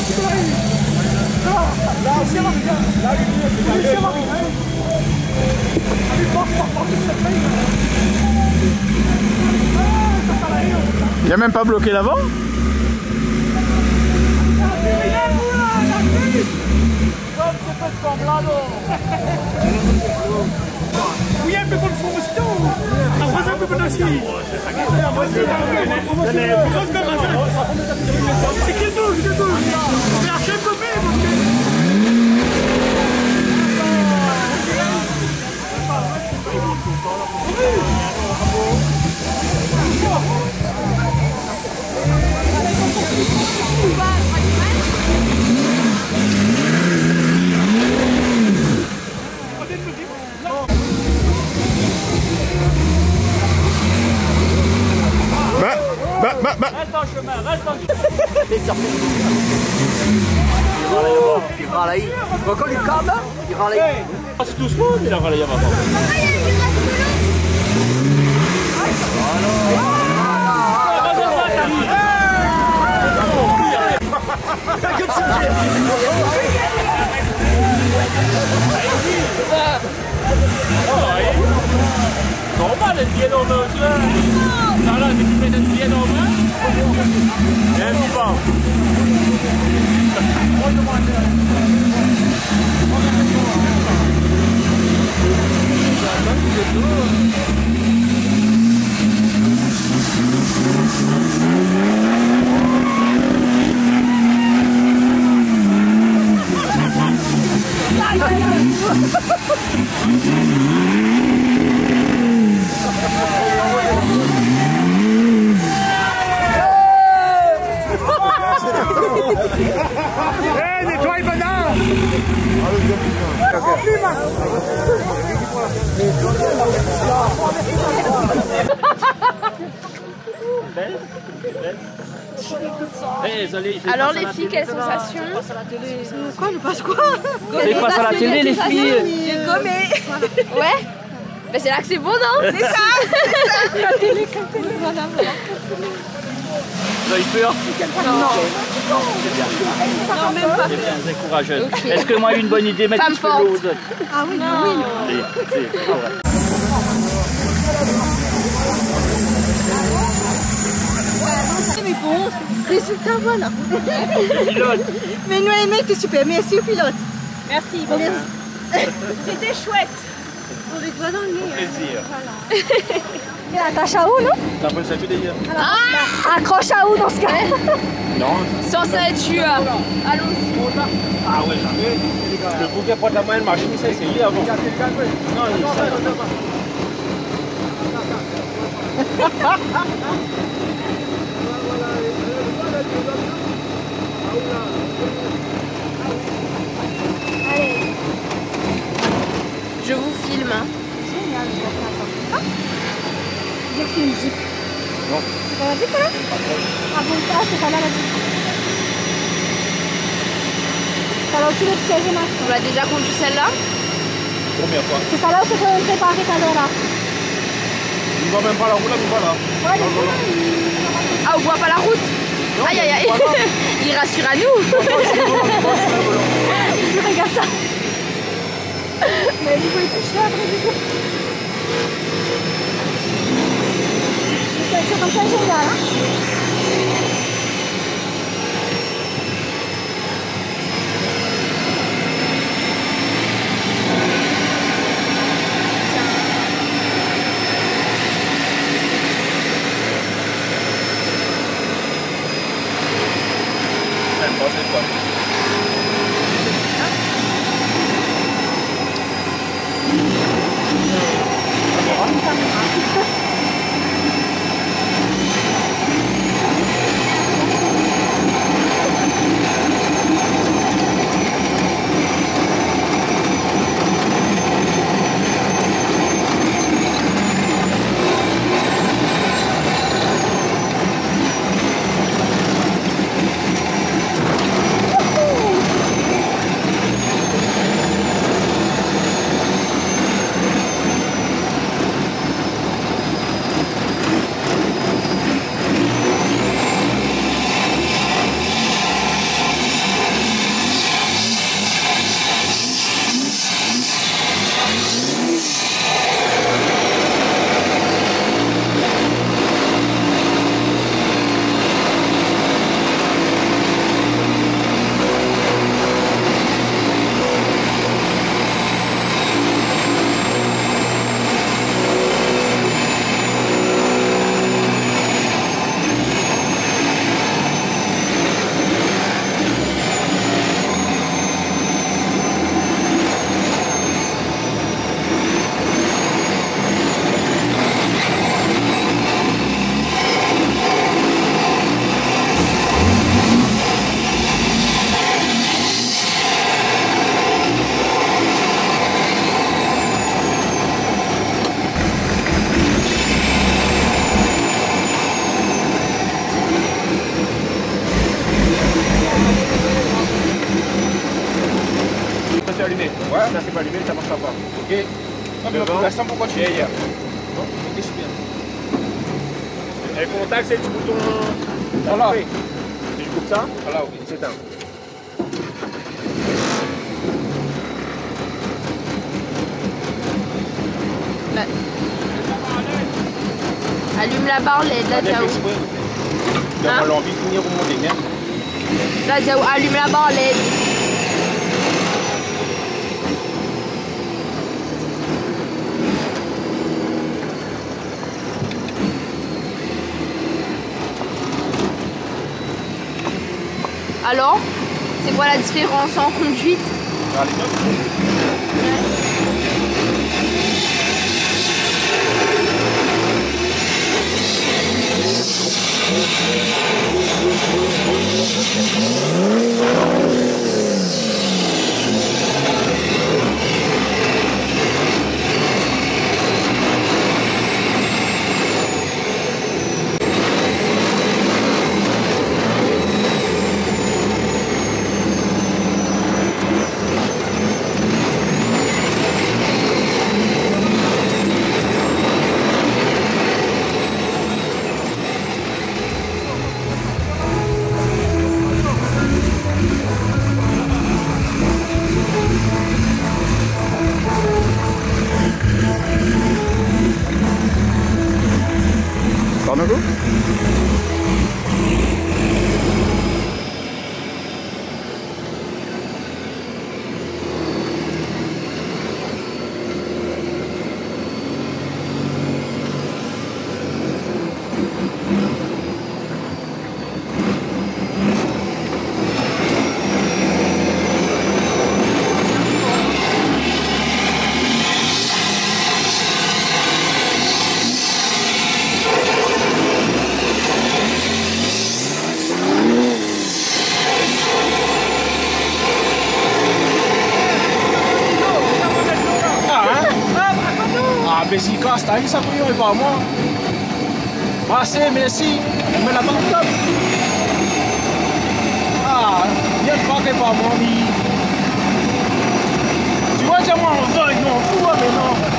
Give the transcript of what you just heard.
Il n'y a même pas bloqué l'avant? Ujemy pod fumostą, a poza tym podnosili. C'est quel dos, c'est quel dos. Mais à chaque fois, Reste en chemin, reste en chemin. Il râle. Quand il câble, il râle. C'est doucement, mais il a râlé avant. Normal, el pie dans l'autre. Là, là, tu mets le pied dans l'autre. Et un mouvement. hey, nettoie le bonheur. Alors les filles, quelles sensations? Quoi, on passe quoi? Ils passent à la télé, les filles. Les gommés. Ouais. Mais c'est là que c'est bon, non? C'est ça. La télé, madame. Vous avez peur? Non, même pas. C'est bien, c'est courageuse. Okay. Est-ce que moi j'ai une bonne idée? Mettre Femme forte. Ah oui, oui. Mais bon, résultat, voilà. Pilote. Mais nous, les mecs, t'es super. Merci au pilote. Merci. C'était chouette. On les doigts dans le nez. Plaisir. Voilà. Et attache à où, non? T'as pas le statut d'ailleurs? Accroche à où dans ce cas? Non. Sans ça être tueur. Allons-y. Ah ouais, jamais. Le bouquet porte la main de machine, ça essayé avant. Non, il Allez. Je vous filme. Génial, je vais dire que c'est une Jeep. Non. C'est pas la Jeep, là? Ah bon, c'est pas là la Jeep. Ça a aussi le siège et masque. On l'a déjà conduit celle-là? Première fois. C'est ça là où tu peux préparer ta là. Il voit même pas la route là, il voit là. Ouais, les Ah, on voit pas la route? Non, aïe aïe aïe. Il rassure à nous. Regarde ça. Mais vous pouvez toucher après du coup. C'est comme ça génial, hein? Ça c'est pas allumé, ça marchera pas. Ok. Non, mais pour l'instant, pourquoi tu derrière. Bon, ok, super. Et le contact, c'est le bouton. Voilà. Si je coupe ça, Voilà, ok. c'est éteint. Bah. Allume la barre LED, là, Zao. On a envie de venir remonter, merde. Là, Zao, allume la barre LED. Alors, c'est quoi la différence en conduite? Ah, les notes. Pardon? Si casse, t'as eu ça pour et pas moi. Ah, c'est, merci. On met la barre top. Ah, viens pas que pas moi, mais. Tu vois, déjà, moi, on va, il m'en fout, mais non.